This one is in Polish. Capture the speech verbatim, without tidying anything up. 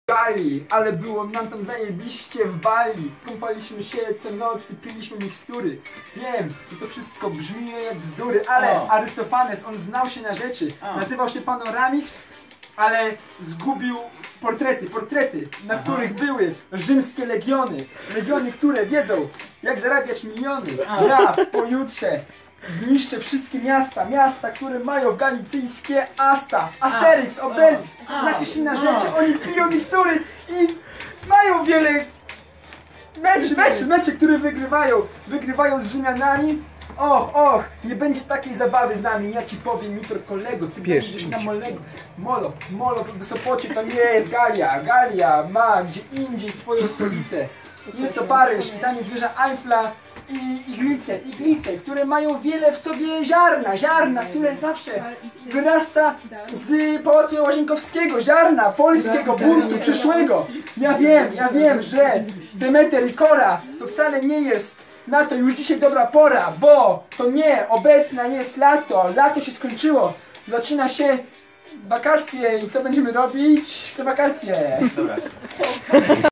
Bali, ale było nam tam zajebiście w Bali. Kąpaliśmy się co nocy, piliśmy mikstury. Wiem, że to wszystko brzmi jak bzdury, ale O. Arystofanes, on znał się na rzeczy. O. Nazywał się Panoramix, ale zgubił portrety, portrety, na Aha. których były rzymskie legiony. Legiony, które wiedzą, jak zarabiać miliony. A. Ja pojutrze zniszczę wszystkie miasta, miasta, które mają galicyjskie asta. Asterix, A. Obelix, A. znacie się na A. rzeczy, oni piją mikstury i mają wiele meczy, meczy, mecze, które wygrywają, wygrywają z Rzymianami. Och, och, nie będzie takiej zabawy z nami, ja ci powiem jutro kolego, ty Piesz, będziesz idź. na Molego. Molo, Molo w Sopocie to nie jest Galia, Galia ma gdzie indziej swoją stolicę. Jest to Paryż i tam jest wieża Eiffla i iglice, iglice, które mają wiele w sobie ziarna, ziarna, które zawsze wyrasta z Pałacu Łazienkowskiego, ziarna polskiego buntu przyszłego. Ja wiem, ja wiem, że Demeter i Kora to wcale nie jest na to już dzisiaj dobra pora, bo to nie obecne jest lato, lato się skończyło, zaczyna się wakacje i co będziemy robić w te wakacje? Dobra.